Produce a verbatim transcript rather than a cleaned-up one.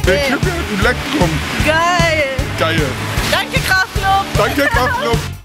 Der Typ hat einen Leck bekommen. Geil. Geil. Danke, Kraftklub. Danke, Kraftklub.